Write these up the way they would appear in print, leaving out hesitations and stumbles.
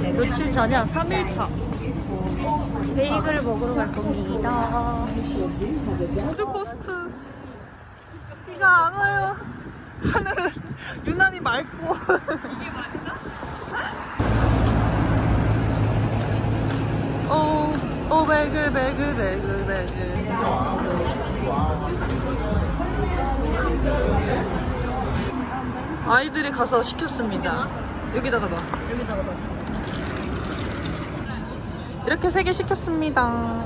며칠 차냐? 3일차. 베이글 먹으러 갈 겁니다. 푸드코스트. 비가 안 와요. 하늘은 유난히 맑고. 이게 맞나? 오, 베이글. 아이들이 가서 시켰습니다. 여기다가 넣어. 이렇게 3개 시켰습니다.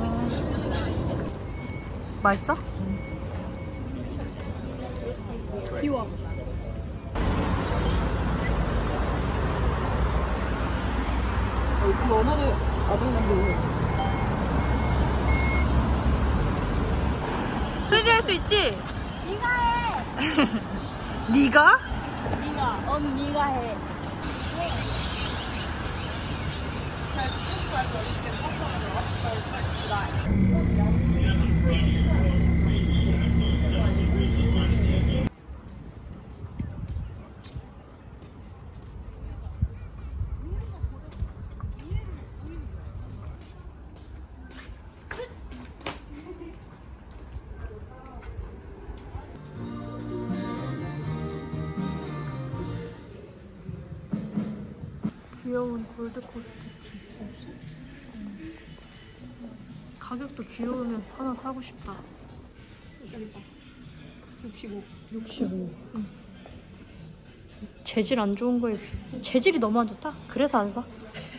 맛있어? 비와. 이거 엄마도 아버님도 세지 할 수 있지? 네가 해. 네가? 네가 해. 귀여운 골드코스트 티. 가격도 귀여우면 하나 사고 싶다. 65. 재질 안 좋은 거에 재질이 너무 안 좋다? 그래서 안 사.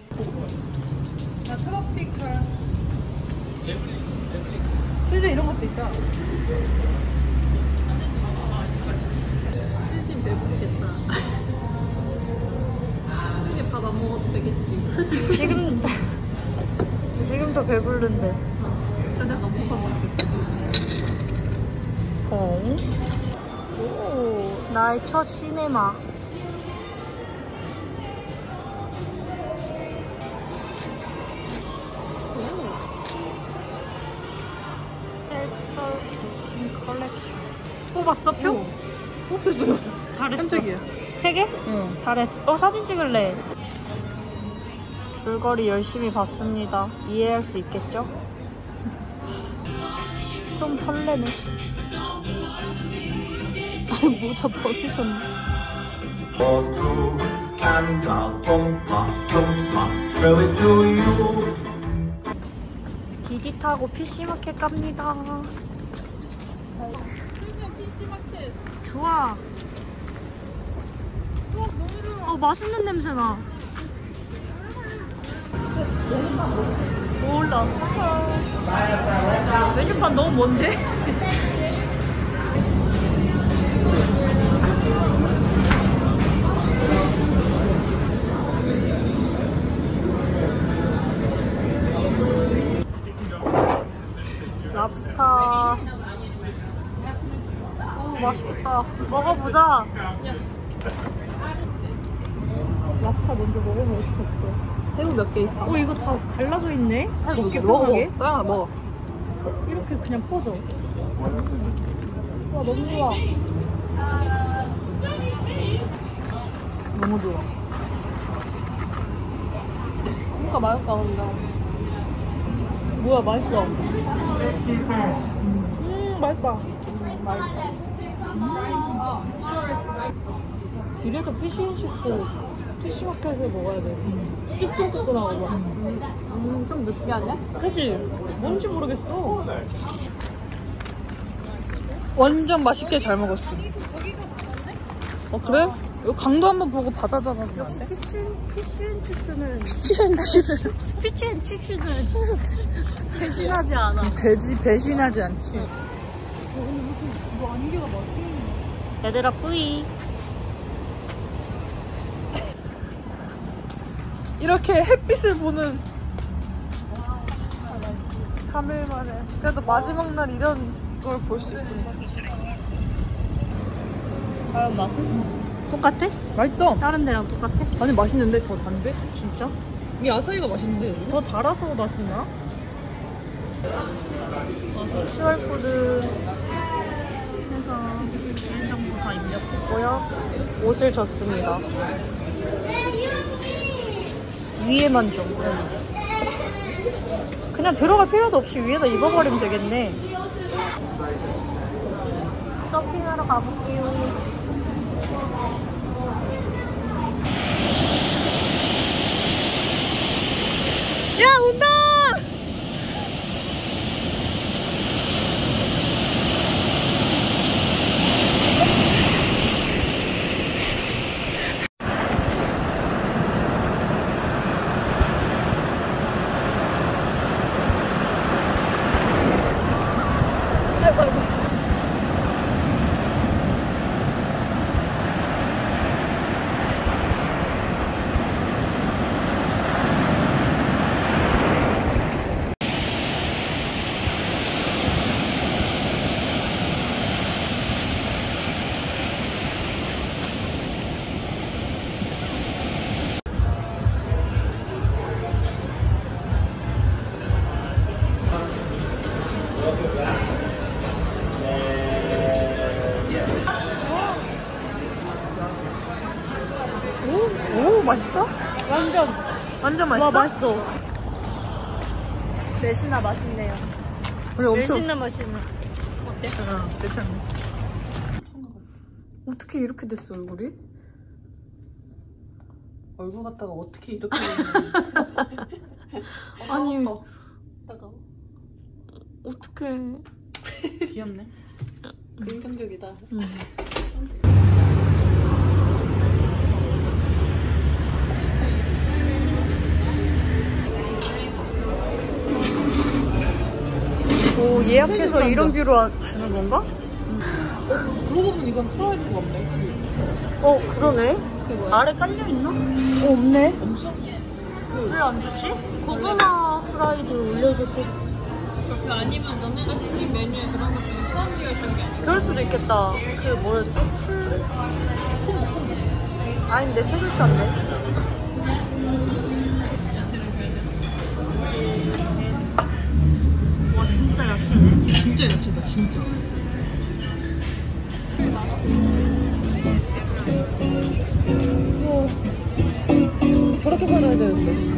나 트로피컬. 세지 이런 것도 있다. 세지 배부르겠다. 세지 밥 안 먹어도 되겠지. 지금도 배부른데. 저녁 안 먹어도 오, 나의 첫 시네마. 셀프 베이킹 컬렉션. 뽑았어 표? 뽑혔어요. 잘했어. 깜짝이야. 3개? 응. 잘했어. 사진 찍을래. 줄거리 열심히 봤습니다. 이해할 수 있겠죠? 좀 설레네. 모자 벗으셨네. 디디 타고 PC마켓 갑니다. 좋아. 맛있는 냄새나. 몰라. 메뉴판 너무 먼데? 랍스타. 오, 맛있겠다. 먹어보자. 랍스타 먼저 먹어보고 싶었어. 새우 몇 개 있어? 이거 다 갈라져 있네? 새우 이렇게 먹어. 편하게? 하나 먹어. 이렇게 그냥 퍼져. 와, 너무 좋아. 너무 좋아. 뭔가 맛있다, 근데. 뭐야, 맛있어. 맛있다. 맛있다. 이래서 피쉬앤칩스 피쉬마켓에서 먹어야 돼. 뜨끈뜨끈하고 막. 좀 느끼하네? 그치? 뭔지 모르겠어. 완전 맛있게 잘 먹었어. 그래? 여기 강도 한번 보고 바다도 한번 보면 안 돼? 피쉬앤칩스는 피쉬앤칩스는 배신하지 않아. 배신하지 않지. 이거 안개가 맛있네. 얘들아 뿌이. 이렇게 햇빛을 보는 3일 만에. 그래도 마지막 날 이런 걸 볼 수 있습니다. 과연 맛은? 똑같아? 맛있다. 다른 데랑 똑같아? 아니 맛있는데 더 단데? 진짜? 이 아사히가 맛있는데. 더 달아서 맛있나? 섹슈얼푸드 해서 개인정보 다 입력했고요. 옷을 줬습니다. 위에만 좀. 그냥 들어갈 필요도 없이 위에다 입어버리면 되겠네. 서핑하러 가볼게요. 야, 온다! 오, 맛있어? 완전 맛있어? 와, 맛있어. 매시나 맛있네요. 우리 엄청 매시나 맛있네. 어때? 괜찮네. 어떻게 이렇게 됐어, 얼굴이? 얼굴 갖다가 어떻게 이렇게 아니, 따가워. 어떡해. 귀엽네. 긍정적이다. 오, 예약해서 이런 뷰로 주는 건가? 그러고 보니 이건 프라이드가 없네, 그지? 그러네. 아래 깔려있나? 없네. 없어? 왜 안 좋지? 고구마 프라이드 올려줄 거. 그 아니면 너네가 시킨 메뉴에 그런 것들이 포함되어 있던 게 아니야? 그럴 수도 있겠다. 그 뭐였지? 아닌데, 세 글자인데. 야채를 줘야 되나? 와, 진짜 야채네. 진짜 야채다, 진짜. 저렇게 살아야 되는데.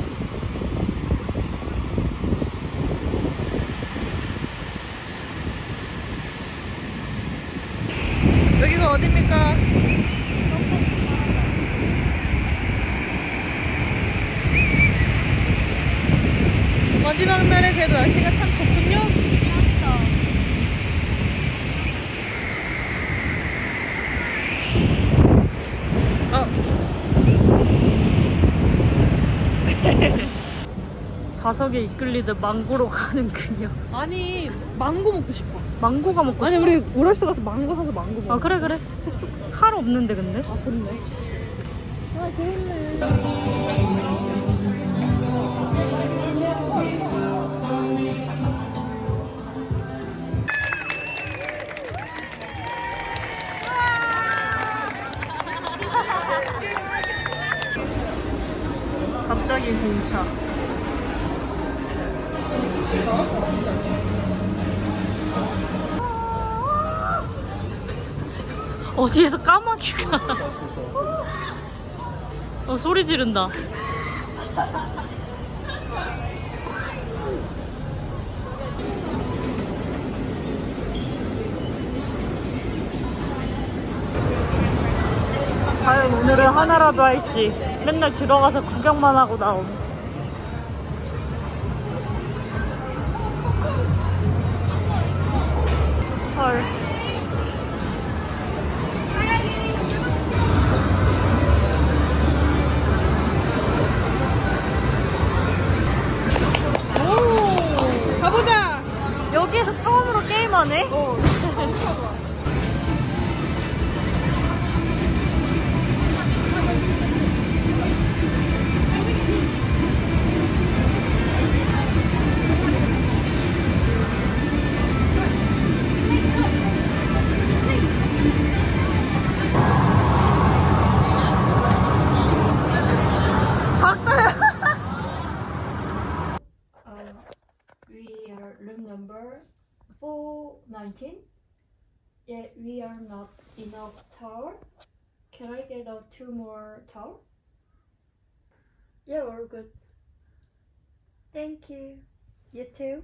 여기가 어딥니까? 마지막 날에 그래도 날씨가 참 좋군요. 자석에 이끌리듯 망고로 가는 그녀. 아니, 망고 먹고 싶어. 망고가 먹고 아니, 싶어? 우리 오럴스 가서 망고 사서 망고 먹어. 아, 그래. 칼 없는데, 근데? 아, 그렇네. 아, 그렇네. 갑자기 공차. 어디에서 까마귀가 소리 지른다. 과연 오늘은 하나라도 할지. 맨날 들어가서 구경만 하고 나옴. 헐. 가보자! 여기에서 처음으로 게임하네? We are room number 419. Yeah, we are not enough towel. Can I get two more towel? Yeah, we're good. Thank you. You too.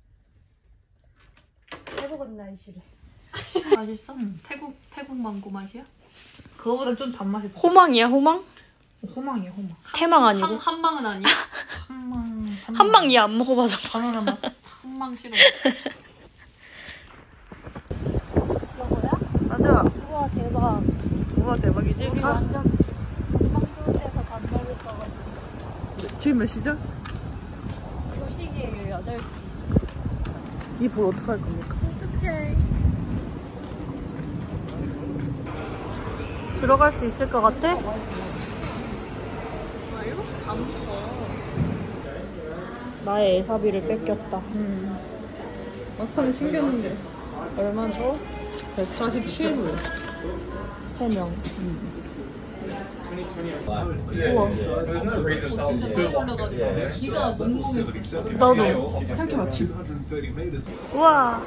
태국은 날씨래. 맛있어? 태국 망고 맛이야? 그거보다 좀 단맛이 더. 호망이야, 호망? 호망이야, 호망. 태망 아니고? 한망은 아니야? 한망 얘 안 먹어봐서. 바나나 맛. 한망 싫어. 이거야? 맞아. 우와, 대박. 우와, 대박이지? 우리 완전 방송에서 밥 먹을 거거든. 지금 몇 시죠? 조식이에요, 8시. 이 볼 어떡할 겁니까? 어떡해. 들어갈 수 있을 것 같아? 아, 이거 안 먹어. 나의 애사비를 뺏겼다. 막판에 챙겼는데. 얼마 줘? 147불. 3명. 진짜 잘 걸려가지고. 지가 멍멍했어. 나도. 살게 맞지? 우와.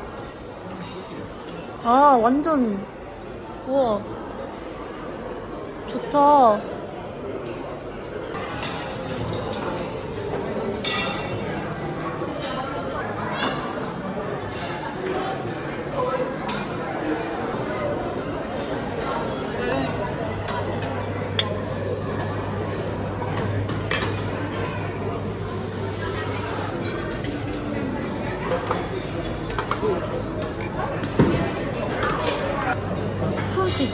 아, 완전. 우와. 좋다. 후식.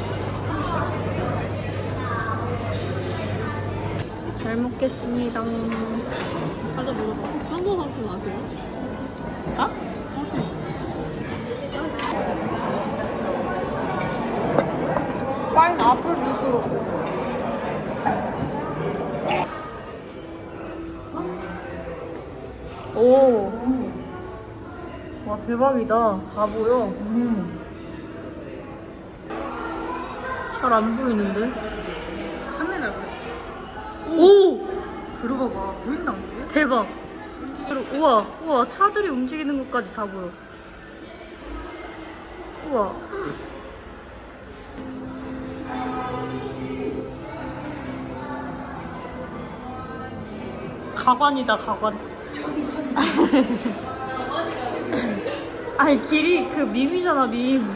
잘 먹겠습니다. 가자 먹어봐. 쫀도 상품 아세요? 아? 파인애플 주스로. 오. 와, 대박이다. 다 보여. 잘 안 보이는데? 카메라. 오! 들어봐봐. 보인다, 안 돼? 대박. 우와, 우와, 차들이 움직이는 것까지 다 보여. 우와. 가관이다, 가관. 아니, 길이 그 밈이잖아, 밈.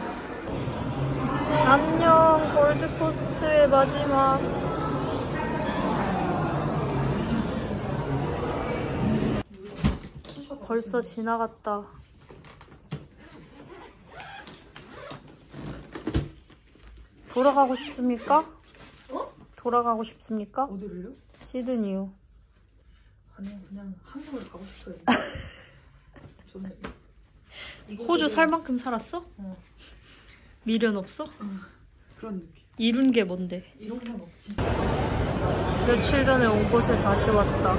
안녕, 골드코스트의 마지막. 벌써 지나갔다. 돌아가고 싶습니까? 어? 돌아가고 싶습니까? 어디를요? 시드니요. 아니요, 그냥 한국을 가고 싶어요. 저는 호주 살 만큼 살았어? 어. 미련 없어? 그런 느낌. 이룬 게 뭔데? 이런 건 없지. 며칠 전에 온 곳에 다시 왔다.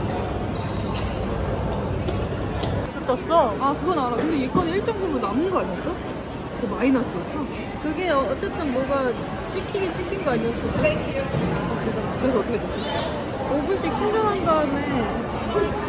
떴어? 아, 그건 알아. 근데 얘 거는 1.9로 남은 거 아니었어? 그 마이너스였어? 그게 어쨌든 뭐가 찍히긴 찍힌 거 아니었어? 그래서 어떻게 됐어? 5분씩 충전한 다음에